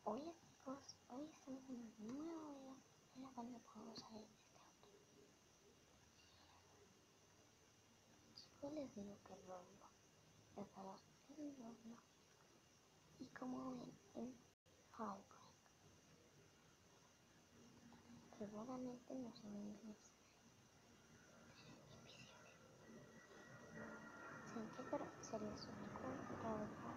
Hola chicos, hoy estamos en un nuevo video en la cual no podemos salir de este auto. Chicos, les digo que Roblox, estamos en Roblox y como ven en Outbreak, seguramente no se ven mis invisibles. Pero sería súper cool Roblox.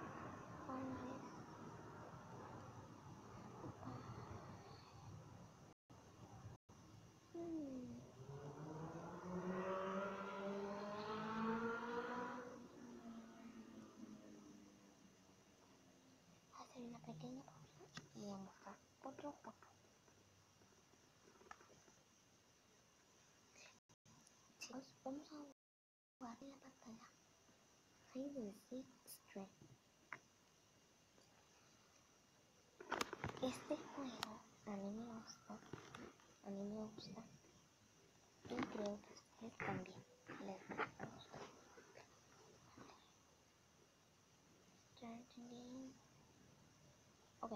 Hacer una pequeña pausa y voy a mostrar otro juego. Chicos, vamos a jugar en la pantalla Hide and Seek Strength. Este juego a mí me gusta y creo que a ustedes también les va a gustar. Start game. Ok.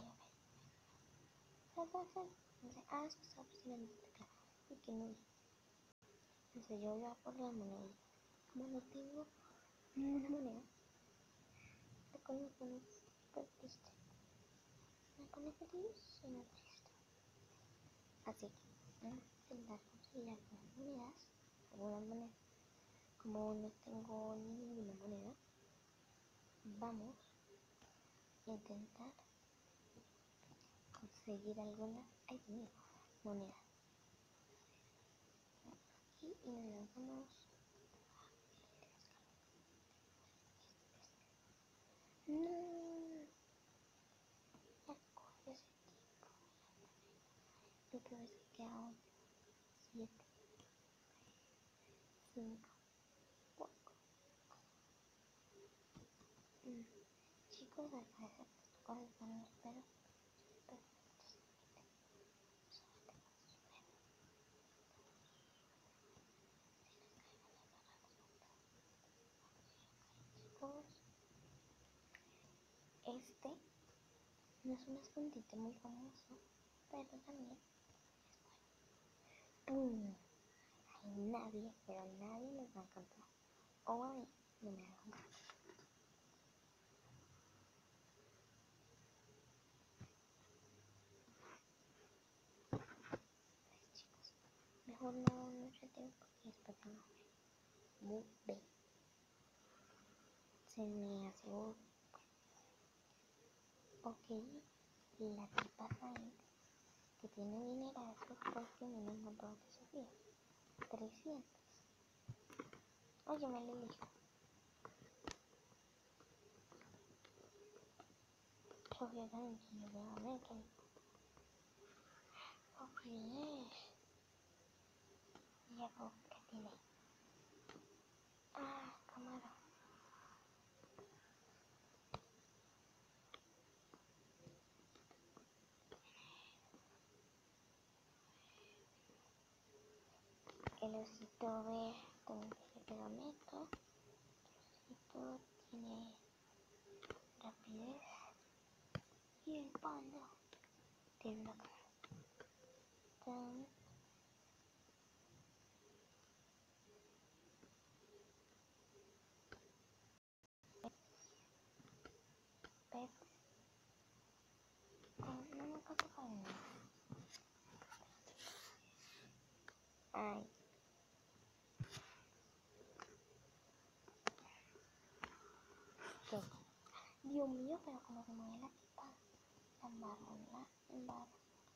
Es que estaba presionando el teclado y que no vi. Entonces yo iba por la moneda. Como no tengo una moneda, me pone súper triste. Me pone feliz y no triste. Así que vamos a intentar conseguir algunas monedas. Como no tengo ninguna moneda, vamos a intentar conseguir alguna moneda. Y nos vamos. No, ya coge ese tiempo. Lo peor es que queda 8, 7, 5, 4. Chicos, al parecer estos cosas están los pelos perfectos. Chicos, este no es un escondite muy famoso, pero también es bueno. Hay nadie, pero nadie les va a encontrar. O a mí no me hagan caso. Chicos, mejor no chateo porque después se me ve. Se me hace ok, la tipa ahí que tiene dinero porque me lo encontró hace días. 300. Oye, me lo elijo. Obviamente yo voy a ver que ya veo que tiene. Cámara. El osito ve también tiene pegamento. El osito tiene rapidez. Y el panda tiene una cámara. Pets. No me encanta nada. Ay. ¿Qué? Dios mío, pero como se mueve la tipa. La embarro.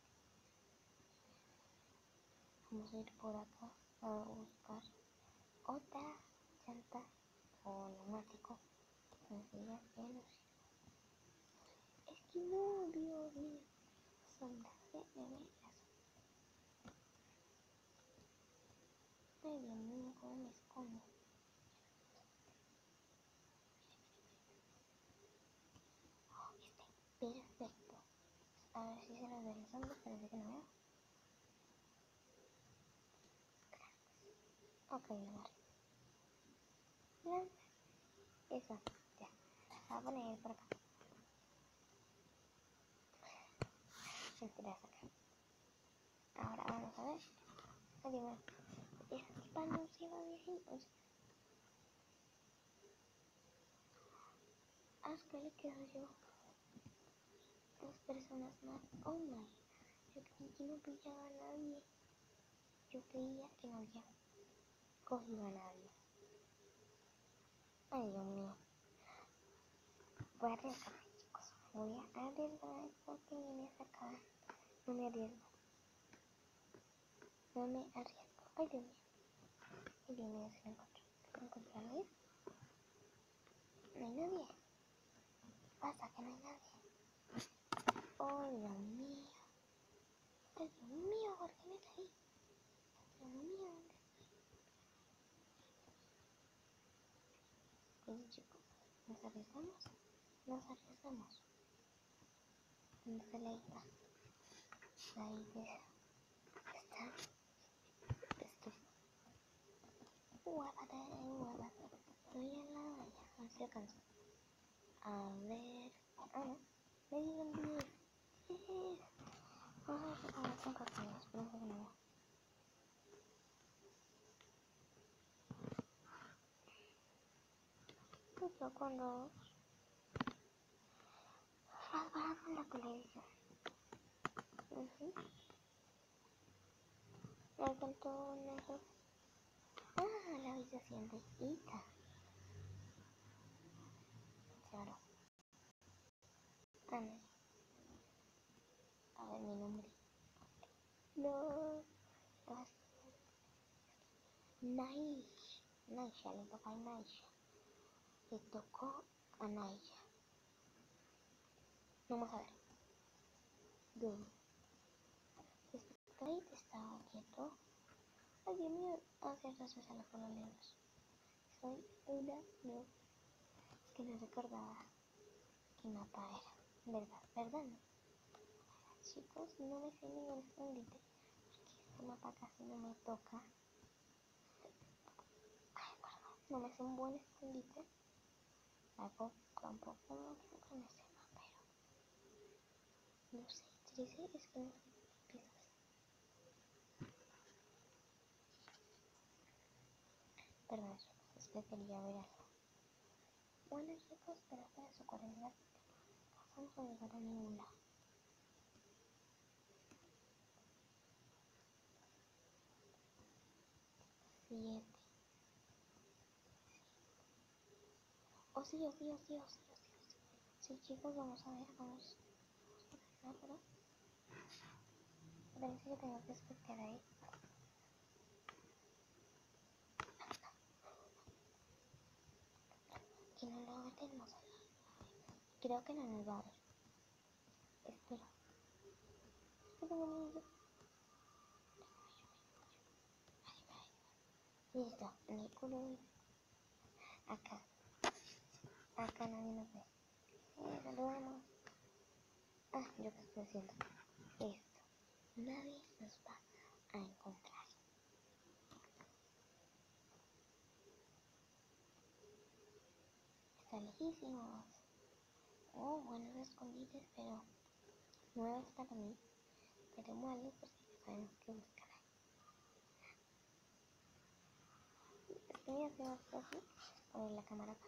Vamos a ir por acá a buscar otra llanta o neumático. Sencilla en los. Es que no, Dios mío. Sombra, se me ve la sombra. Ay, Dios mío, cómo me escondo. Perfecto. A ver si se nos ve la sombra, parece que no veo. Ok, lo agarré. Lanza. Eso, ya. La voy a poner por acá. Mentiras acá. Ahora vamos a ver. Adiós. Esa tipa no se va a decir. Asco le quedo yo. Las personas más. Oh my. Yo creí que no pillaba a nadie. Yo creía que no había cogido a nadie. Ay, Dios mío. Voy a arriesgarme, chicos. Voy a arriesgarme porque viene acá. No me arriesgo. No me arriesgo. Ay, Dios mío. Ay, Dios mío, se lo encontró. ¿Se lo encontró a Luis? No hay nadie. Pasa que no hay nadie. Oh, Dios mío. Ay, Dios mío, ¿por qué me caí? Dios mío, ¿dónde estoy? Oye, chicos, ¿nos arriesgamos? Nos arriesgamos. ¿Dónde está la isla? La isla está. Estoy. Guápate, guápate. Estoy en la valla. A ver si alcanzo. A ver. Ah, no. Me dieron 10. Vamos a ver si podemos con castaños. No sé qué no. Yo cuando más barato en la televisión. Me encantó mejor. Ah, la habitación de Ita. Claro. Ah, no. A ver mi nombre. No. Naish. Naisha, le toca a Naisha. Le tocó a Naisha. Vamos a ver. Yo. Espectrate estaba quieto. Ay, Dios mío. Ah, cierto, eso se lo fueron libros. Soy una. No. Es que no recordaba qué mapa era. ¿Verdad? ¿Verdad? No. Chicos, no me sé ningún escondite. Porque este mapa casi no me toca. Ay, perdón. No me sé un buen escondite. Tampoco mucho que me sepa, pero no sé. 13 es que no sé qué empieza. Perdón, chicos, es que quería ver algo. Bueno, chicos, pero para eso, ¿cuál es la cita? No vamos a llegar a ningún lado. 7. Oh, sí, oh, sí, oh, sí, oh, sí, oh, sí, oh, sí. Sí, chicos, vamos a ver, vamos. Vamos a ver, parece que tengo que esperar ahí. Que no lo metemos. Creo que no nos va a ver. Espero. Espero un minuto. Listo, Nicolás. Acá. Acá nadie nos ve. Saludemos. Ah, yo qué estoy haciendo. Esto. Nadie nos va a encontrar. Está lejísimos. Oh, buenos escondites, pero nuevos para mí. Pero malos porque ya sabemos que buscar ahí. Es que me hace más fácil poner la cámara acá.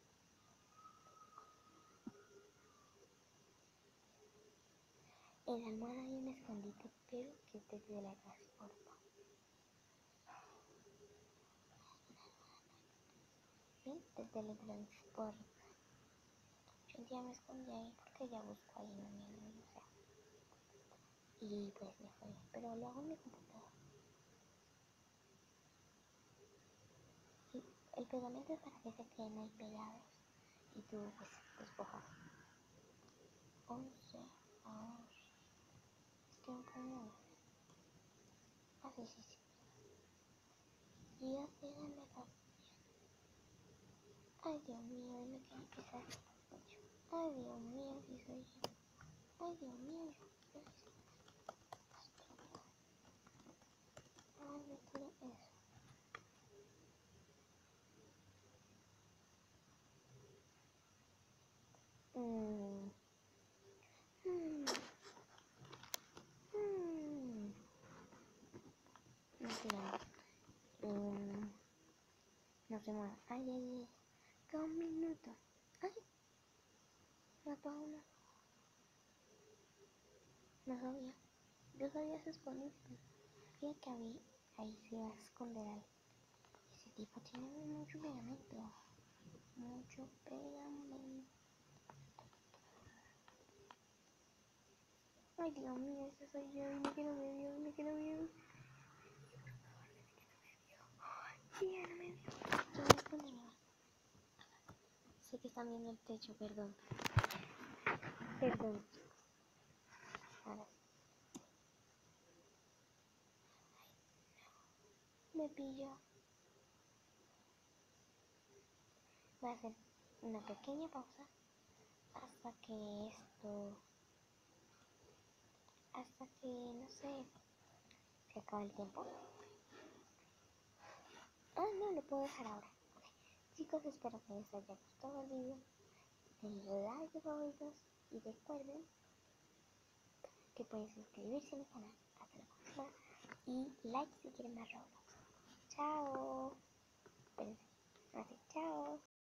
En la almohada hay un escondite, pero que es de teletransporta. ¿Sí? De teletransporta. Yo un día me escondí ahí porque ya busco ahí, no sé. Y pues me fue, pero lo hago en mi computador. Y el pegamento es para que se queden ahí pegados y tú pues los cojas. 11, a ver, es que no puedo. Ah, sí, sí, sí. Y así dame la. Ay, Dios mío, me quiero empezar. Ay, Dios mío, si soy yo. Ay, Dios mío, yo. Ay, me quiero eso. Mmm. minutos. Ay, mató a uno. No sabía. Yo sabía esconderse. Fíjate que ahí se va a esconder algo. Ese tipo tiene mucho pegamento. Mucho pegamento. Ay, Dios mío, ese soy yo. Dime que no me vio, dime que no me vio. Sí, ya no me vio. Yo me escondí. Sé que están viendo el techo, perdón. Perdón, chicos. Ahora sí. Me pilló. Voy a hacer una pequeña pausa hasta que no sé, se acabe el tiempo. Ah, no, lo puedo dejar ahora. Okay. Chicos, espero que les haya gustado el video. Denle like, favoritos y recuerden que pueden suscribirse a mi canal. Hasta la próxima. Y like si quieren más Roblox. Chao. Espérense. Así, chao.